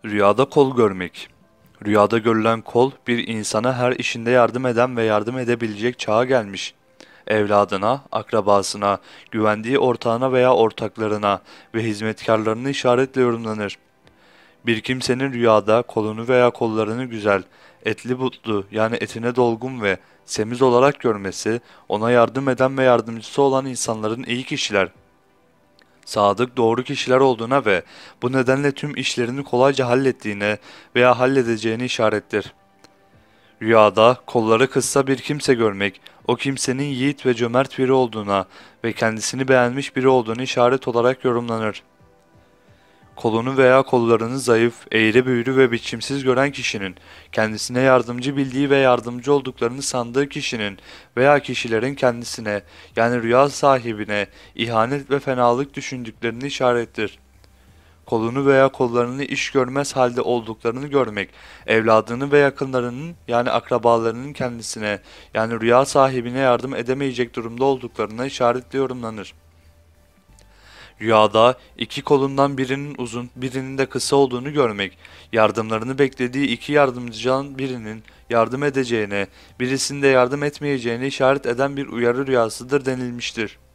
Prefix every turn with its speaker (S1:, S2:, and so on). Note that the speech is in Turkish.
S1: Rüyada kol görmek. Rüyada görülen kol bir insana her işinde yardım eden ve yardım edebilecek çağa gelmiş. Evladına, akrabasına, güvendiği ortağına veya ortaklarına ve hizmetkarlarını işaretle yorumlanır. Bir kimsenin rüyada kolunu veya kollarını güzel, etli butlu yani etine dolgun ve semiz olarak görmesi, ona yardım eden ve yardımcısı olan insanların iyi kişiler, sadık doğru kişiler olduğuna ve bu nedenle tüm işlerini kolayca hallettiğine veya halledeceğini işarettir. Rüyada kolları kısa bir kimse görmek, o kimsenin yiğit ve cömert biri olduğuna ve kendisini beğenmiş biri olduğunu işaret olarak yorumlanır. Kolunu veya kollarını zayıf, eğri büğrü ve biçimsiz gören kişinin, kendisine yardımcı bildiği ve yardımcı olduklarını sandığı kişinin veya kişilerin kendisine, yani rüya sahibine, ihanet ve fenalık düşündüklerini işarettir. Kolunu veya kollarını iş görmez halde olduklarını görmek, evladını ve yakınlarının yani akrabalarının kendisine, yani rüya sahibine yardım edemeyecek durumda olduklarına işaretli yorumlanır. Rüyada iki kolundan birinin uzun, birinin de kısa olduğunu görmek, yardımlarını beklediği iki yardımcıdan birinin yardım edeceğine, birisinin de yardım etmeyeceğine işaret eden bir uyarı rüyasıdır denilmiştir.